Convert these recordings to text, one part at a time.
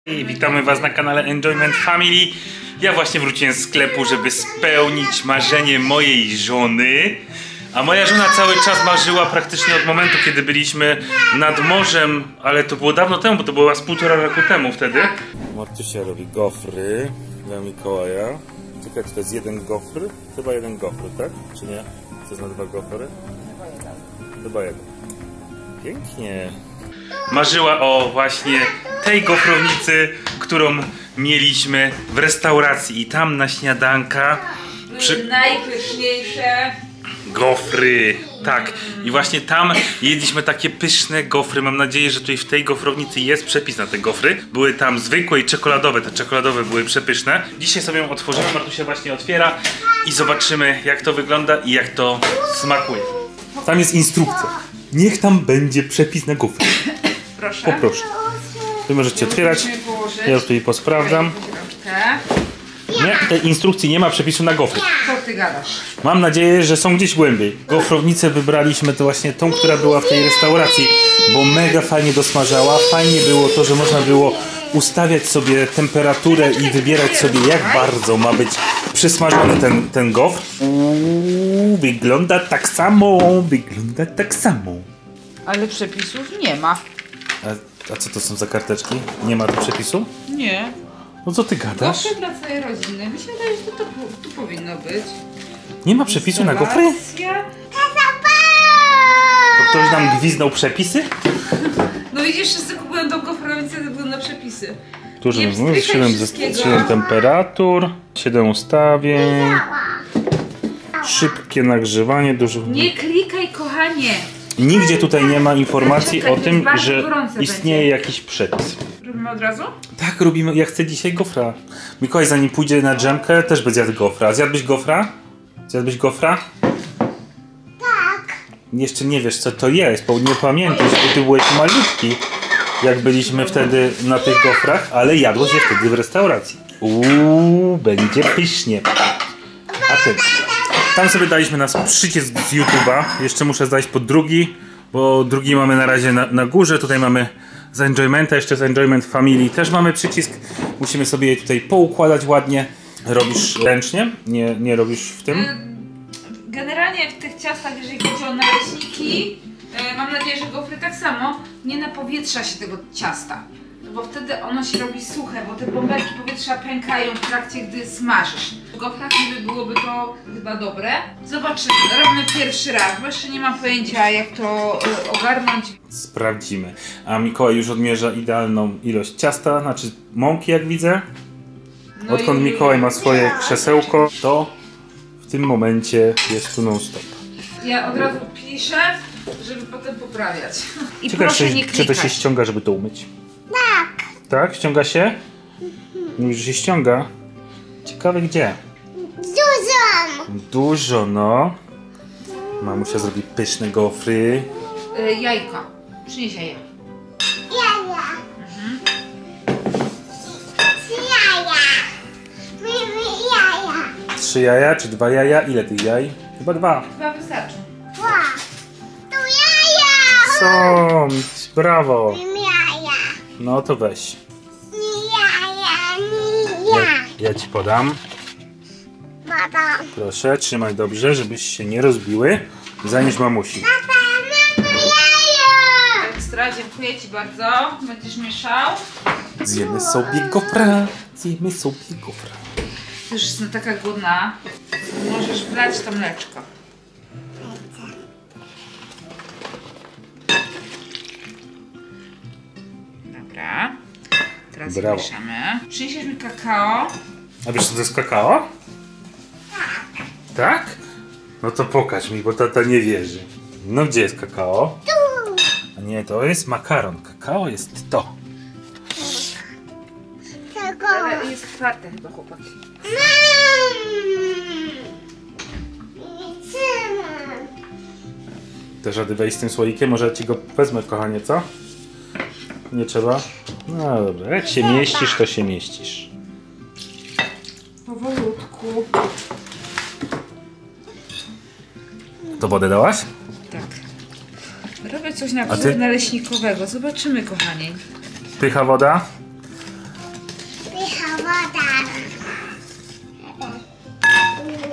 I witamy Was na kanale Enjoyment Family. Ja właśnie wróciłem z sklepu, żeby spełnić marzenie mojej żony. A moja żona cały czas marzyła praktycznie od momentu, kiedy byliśmy nad morzem. Ale to było dawno temu, bo to było z 1,5 roku temu wtedy. Martusia robi gofry dla Mikołaja. Czekaj, czy to jest jeden gofr? Chyba jeden gofr, tak? Czy nie? To jest na 2 gofry? Chyba jeden. Pięknie. Marzyła o właśnie tej gofrownicy, którą mieliśmy w restauracji i tam na śniadanka najpyszniejsze gofry. Tak, i właśnie tam jedliśmy takie pyszne gofry. Mam nadzieję, że tutaj w tej gofrownicy jest przepis na te gofry. Były tam zwykłe i czekoladowe. Te czekoladowe były przepyszne. Dzisiaj sobie ją otworzymy, Martusia właśnie otwiera i zobaczymy, jak to wygląda i jak to smakuje. Tam jest instrukcja. Niech tam będzie przepis na gofry. Proszę. Poproszę. Wy możecie otwierać. Ja już tutaj posprawdzam. Nie, tej instrukcji nie ma przepisu na gofry. Co ty gadasz? Mam nadzieję, że są gdzieś głębiej. Gofrownicę wybraliśmy to właśnie tą, która była w tej restauracji, bo mega fajnie dosmażała. Fajnie było to, że można było ustawiać sobie temperaturę i wybierać sobie, jak bardzo ma być przysmażony ten gofr. Wygląda tak samo, wygląda tak samo. Ale przepisów nie ma. A co to są za karteczki? Nie ma tu przepisu? Nie. No co ty gadasz? Gofry dla całej rodziny. Mi się wydaje, że to tu powinno być. Nie ma przepisu na gofry? To ktoś nam gwizdał przepisy? No widzisz, wszyscy kupują tą gofrownicę, to wygląda przepisy. Dużo, Nie 7 temperatur, 7 ustawień, szybkie nagrzewanie, dużo... Nie klikaj, kochanie! Nigdzie tutaj nie ma informacji Czekaj, o tym, bardzo że gorące istnieje będzie. jakiś przepis. Robimy od razu? Tak, robimy. Ja chcę dzisiaj gofra. Mikołaj, zanim pójdzie na dżemkę, też będzie zjadł gofra. Zjadłbyś gofra? Zjadłbyś gofra? Tak. Jeszcze nie wiesz, co to jest, bo nie pamiętasz, bo ty byłeś malutki, jak byliśmy wtedy na tych gofrach, ale jadłeś je wtedy w restauracji. Będzie pysznie. A ty? Tam sobie daliśmy nas przycisk z YouTube'a. Jeszcze muszę zdać pod drugi, bo drugi mamy na razie na górze. Tutaj mamy z Enjoymenta, jeszcze z Enjoyment Family też mamy przycisk. Musimy sobie je tutaj poukładać ładnie. Robisz ręcznie? Nie robisz w tym? Generalnie w tych ciastach, jeżeli chodzi o naleśniki, mam nadzieję, że gofry tak samo, nie napowietrza się tego ciasta. Bo wtedy ono się robi suche, bo te bąbelki powietrza pękają w trakcie, gdy smażysz. W gofrach niby byłoby to chyba dobre. Zobaczymy, robimy pierwszy raz, bo jeszcze nie mam pojęcia, jak to ogarnąć. Sprawdzimy. A Mikołaj już odmierza idealną ilość ciasta, znaczy mąki, jak widzę. No Odkąd Mikołaj ma swoje krzesełko, to w tym momencie jest tu non stop. Ja od razu piszę, żeby potem poprawiać. I Ciekawe, proszę nie czy to klikać. się ściąga, żeby to umyć? Tak. Tak? Ściąga się? Mówisz, że się ściąga? Ciekawe gdzie? Dużo, no. Mamusia zrobi pyszne gofry. Jajka. Przynieś jaja. Jaja. 3 jaja czy 2 jaja? Ile tych jaj? Chyba 2. Chyba wystarczy. To jaja. Są! Brawo! Jaja. No to weź. Jaja. Ja ci podam. Mama. Proszę, trzymaj dobrze, żebyś się nie rozbiły. Zanieś mamusi. Ekstra, dziękuję ci bardzo. Będziesz mieszał. Zjemy sobie gofra. Zjemy sobie gofra. Już jestem taka głodna. Możesz wlać to mleczko. Dobra. Teraz Brawo. mieszamy. Przyniesiesz mi kakao. A wiesz co to jest kakao? Tak? No to pokaż mi, bo tata nie wierzy. No gdzie jest kakao? A nie, to jest makaron. Kakao jest to. Ale jest twarde chyba, chłopaki. Też rady wejść z tym słoikiem? Może ci go wezmę, kochanie, co? Nie trzeba? No dobra, jak się mieścisz, to się mieścisz. Powolutku. To wodę dałaś? Tak. Robię coś na A ty? wzór naleśnikowego. Zobaczymy, kochani. Pycha woda?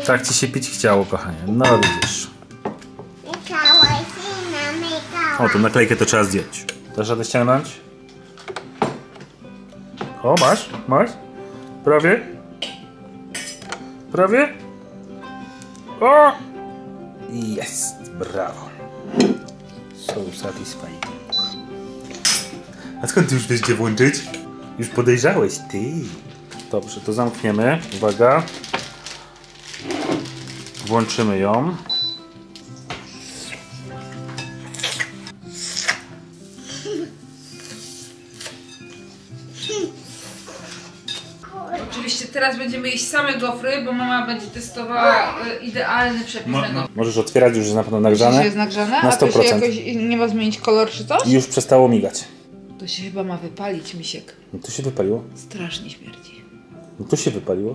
Tak ci się pić chciało, kochanie. No widzisz. Mikołaj, syna Mikołaj. O, tą naklejkę to trzeba zdjąć. Dasz radę ściągnąć? O, masz? Masz? Prawie? Prawie? O! Jest! Brawo! So satisfying. A skąd ty już wiesz, gdzie włączyć? Już podejrzałeś, ty. Dobrze, to zamkniemy. Uwaga. Włączymy ją. Oczywiście teraz będziemy jeść same gofry, bo mama będzie testowała idealny przepis na gofry. Możesz otwierać, już jest na pewno Myślisz, że nagrzane. jest nagrzane? Na A to się 100%. jakoś nie ma zmienić kolor czy coś? I już przestało migać. To się chyba ma wypalić, misiek. No to się wypaliło. Strasznie śmierdzi. No to się wypaliło.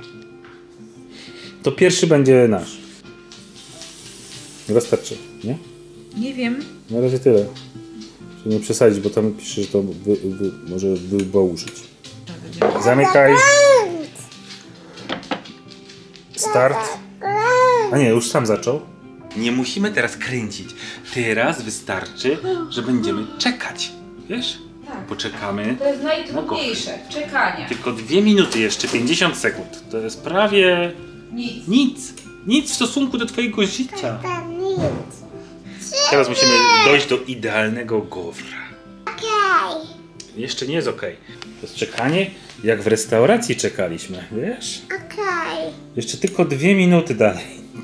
To pierwszy będzie nasz. Wystarczy, nie? Nie wiem. Na razie tyle. Żeby nie przesadzić, bo tam pisze, że to może wybałużyć. Zamykaj. Start. A nie, już sam zaczął. Nie musimy teraz kręcić. Teraz wystarczy, że będziemy czekać. Wiesz? Tak. Poczekamy. To jest najtrudniejsze. Czekanie. Tylko 2 minuty jeszcze, 50 sekund. To jest prawie Nic. nic. Nic w stosunku do twojego życia. To nic. Teraz musimy dojść do idealnego gofra. Okej. Jeszcze nie jest ok. To jest czekanie, jak w restauracji czekaliśmy, wiesz? Okej. Jeszcze tylko 2 minuty dalej.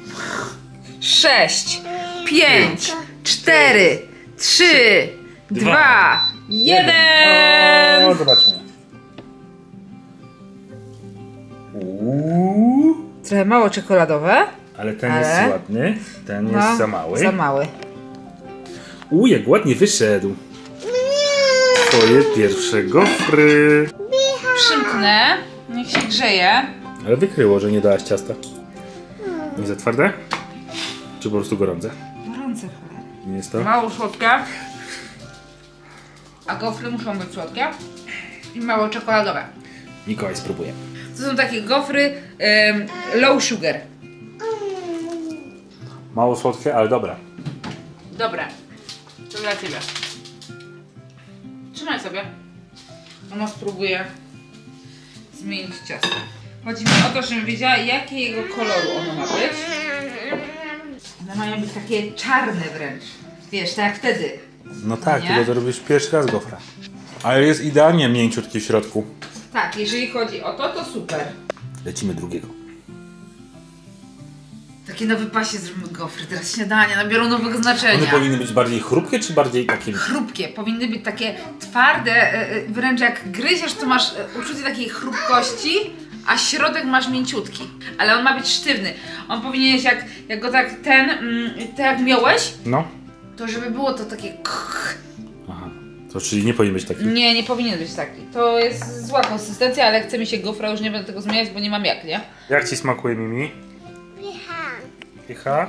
6, 5, 4, 3, 2, 1. O, zobaczmy. Uuu. Trochę mało czekoladowe. Ale ten Ale? jest ładny, ten jest za mały. Za mały. Jak ładnie wyszedł. Twoje pierwsze gofry. Przymknę. Niech się grzeje. Ale wykryło, że nie dałaś ciasta. Nie za twarde? Czy po prostu gorące? Gorące. Nie jest to? Mało słodkie. A gofry muszą być słodkie. I mało czekoladowe. Mikołaj spróbuje. To są takie gofry low sugar. Mało słodkie, ale dobra. Dobre. To dla ciebie. Trzymaj sobie. Mama spróbuje zmienić ciasto. Chodzi mi o to, żebym wiedziała, jakiego koloru ono ma być. One mają być takie czarne wręcz. Wiesz, tak jak wtedy. No tak, Nie? tylko to robisz pierwszy raz gofra. Ale jest idealnie mięciutki w środku. Tak, jeżeli chodzi o to, to super. Lecimy drugiego. Takie na wypasie zrobimy gofry. Teraz śniadania nabiorą nowego znaczenia. One powinny być bardziej chrupkie, czy bardziej takie... Chrupkie, powinny być takie twarde, wręcz jak gryziesz, to masz uczucie takiej chrupkości, a środek masz mięciutki. Ale on ma być sztywny. On powinien, jak go tak tak jak miałeś, No. to żeby było to takie Aha. To czyli nie powinien być taki. Nie powinien być taki. To jest zła konsystencja, ale chce mi się gofra, już nie będę tego zmieniać, bo nie mam jak, nie? Jak ci smakuje, Mimi? Pycha. Pycha?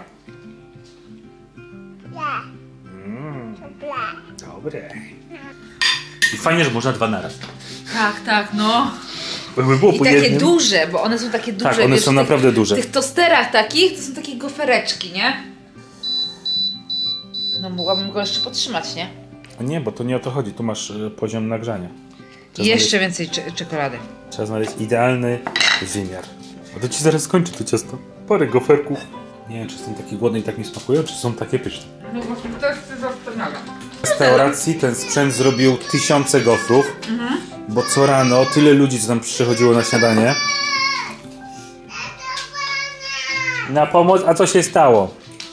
Ja. Dobra. Dobre. I fajnie, że można 2 naraz. Tak, no. Jakby było I po takie jednym... duże, bo one są takie duże. Tak, one wiesz, są w tych- naprawdę duże. W tych tosterach takich, to są takie gofereczki, nie? No mogłabym go jeszcze podtrzymać, nie? A nie, bo to nie o to chodzi. Tu masz poziom nagrzania. I jeszcze więcej czekolady. Trzeba znaleźć idealny wymiar. A to ci zaraz skończy to ciasto. Parę goferków. Nie wiem, czy są takie głodne i tak mi smakują, czy są takie pyszne. No właśnie to jest wspaniale. W restauracji ten sprzęt zrobił 1000 gofrów, bo co rano tyle ludzi, co tam przychodziło na śniadanie. Na pomoc, a co się stało?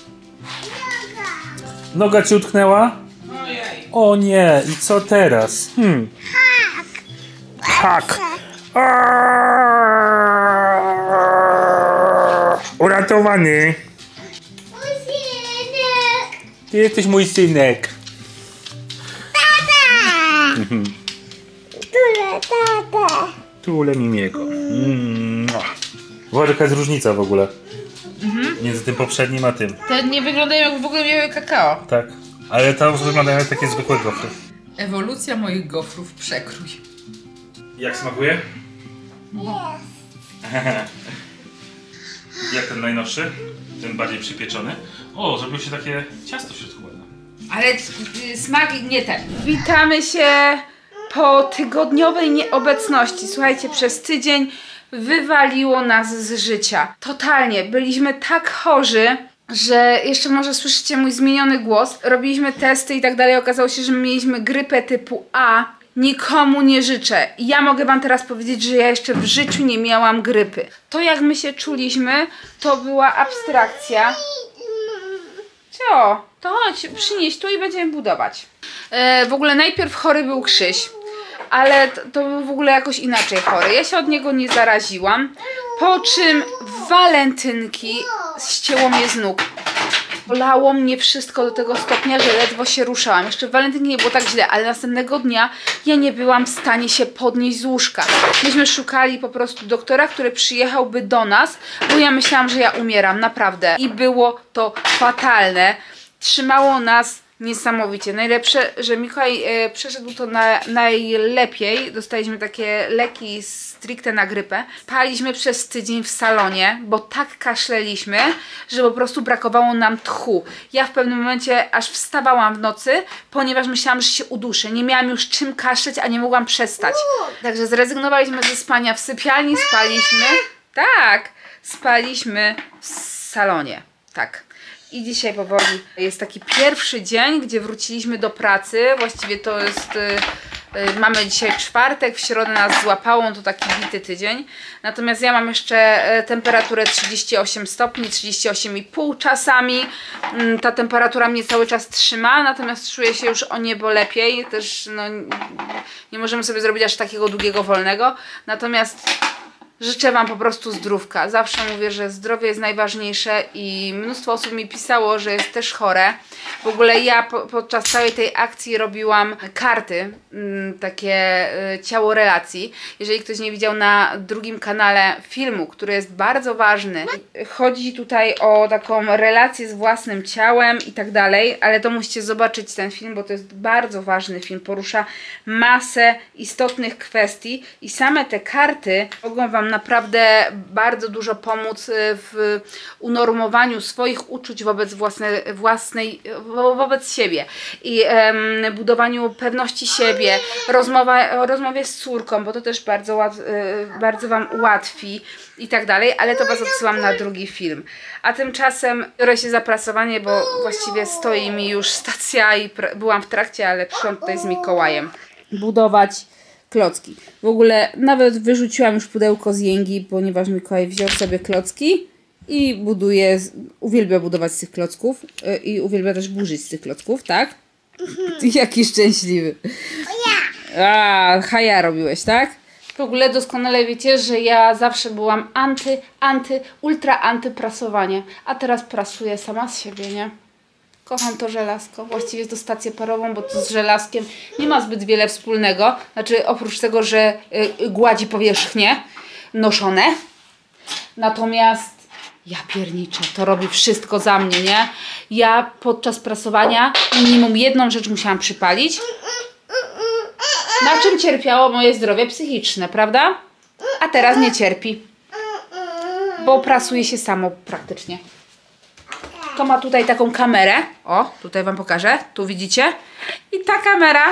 Noga ci utknęła? Ojej. O nie, i co teraz? Hak! Uratowany! Usynek. Ty jesteś mój synek. Tata. Tule, tata. Tule Mimiego. Zobacz, jaka jest różnica w ogóle. Między tym poprzednim a tym. Te nie wyglądają jak w ogóle miały kakao. Tak. Ale to wyglądają jak takie zwykłe gofry. Ewolucja moich gofrów przekrój. Jak smakuje? Jak ten najnowszy? Ten bardziej przypieczony? O, zrobiło się takie ciasto w środku ładne. Ale smak nie ten. Witamy się po tygodniowej nieobecności. Słuchajcie, przez tydzień wywaliło nas z życia. Totalnie. Byliśmy tak chorzy, że jeszcze może słyszycie mój zmieniony głos. Robiliśmy testy i tak dalej. Okazało się, że mieliśmy grypę typu A. Nikomu nie życzę. Ja mogę wam teraz powiedzieć, że ja jeszcze w życiu nie miałam grypy. To jak my się czuliśmy, to była abstrakcja. Co? To chodź, przynieś tu i będziemy budować. W ogóle najpierw chory był Krzyś, ale to był w ogóle jakoś inaczej chory. Ja się od niego nie zaraziłam. Po czym w walentynki ścięło mnie z nóg. Bolało mnie wszystko do tego stopnia, że ledwo się ruszałam. Jeszcze w walentynki nie było tak źle, ale następnego dnia ja nie byłam w stanie się podnieść z łóżka. Myśmy szukali po prostu doktora, który przyjechałby do nas, bo ja myślałam, że ja umieram, naprawdę. I było to fatalne. Trzymało nas niesamowicie. Najlepsze, że Mikołaj przeszedł to najlepiej. Dostaliśmy takie leki stricte na grypę. Spaliśmy przez tydzień w salonie, bo tak kaszleliśmy, że po prostu brakowało nam tchu. Ja w pewnym momencie aż wstawałam w nocy, ponieważ myślałam, że się uduszę. Nie miałam już czym kaszleć, a nie mogłam przestać. Także zrezygnowaliśmy ze spania w sypialni, spaliśmy. Tak, spaliśmy w salonie. Tak. I dzisiaj powoli jest taki pierwszy dzień, gdzie wróciliśmy do pracy. Właściwie to jest... Mamy dzisiaj czwartek, w środę nas złapało, to taki bity tydzień. Natomiast ja mam jeszcze temperaturę 38 stopni, 38,5 czasami. Ta temperatura mnie cały czas trzyma, natomiast czuję się już o niebo lepiej. Też no, nie możemy sobie zrobić aż takiego długiego wolnego. Natomiast życzę wam po prostu zdrówka. Zawsze mówię, że zdrowie jest najważniejsze i mnóstwo osób mi pisało, że jest też chore. W ogóle ja podczas całej tej akcji robiłam karty, takie ciało relacji. Jeżeli ktoś nie widział na drugim kanale filmu, który jest bardzo ważny, chodzi tutaj o taką relację z własnym ciałem i tak dalej, ale to musicie zobaczyć ten film, bo to jest bardzo ważny film. Porusza masę istotnych kwestii i same te karty mogą wam naprawdę bardzo dużo pomóc w unormowaniu swoich uczuć wobec wobec siebie i budowaniu pewności siebie, rozmowie z córką, bo to też bardzo wam ułatwi i tak dalej, ale to was odsyłam na drugi film. A tymczasem biorę się za prasowanie, bo właściwie stoi mi już stacja i byłam w trakcie, ale przyszłam tutaj z Mikołajem budować klocki. W ogóle nawet wyrzuciłam już pudełko z jęgi, ponieważ Mikołaj wziął sobie klocki i buduje, uwielbia budować z tych klocków i uwielbia też burzyć z tych klocków, tak? Jaki szczęśliwy. Haja robiłeś, tak? W ogóle doskonale wiecie, że ja zawsze byłam ultra anty prasowanie, a teraz prasuję sama z siebie, nie? Kocham to żelazko, właściwie to stację parową, bo to z żelazkiem nie ma zbyt wiele wspólnego. Znaczy oprócz tego, że gładzi powierzchnie noszone. Natomiast ja pierniczę, to robi wszystko za mnie, nie? Ja podczas prasowania minimum jedną rzecz musiałam przypalić. Na czym cierpiało moje zdrowie psychiczne, prawda? A teraz nie cierpi. Bo prasuje się samo praktycznie. To ma tutaj taką kamerę. O, tutaj wam pokażę. Tu widzicie? I ta kamera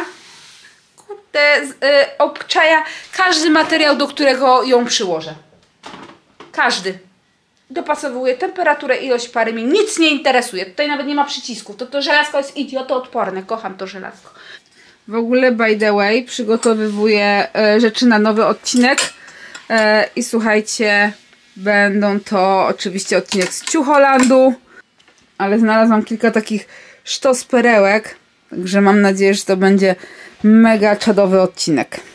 obczaja każdy materiał, do którego ją przyłożę. Każdy. Dopasowuje temperaturę, ilość pary, mi nic nie interesuje. Tutaj nawet nie ma przycisków. To żelazko jest idiotoodporne. Kocham to żelazko. W ogóle, by the way, przygotowywuję rzeczy na nowy odcinek. I słuchajcie, będą to oczywiście odcinek z Ciucholandu. Ale znalazłam kilka takich sztos perełek. Także mam nadzieję, że to będzie mega czadowy odcinek.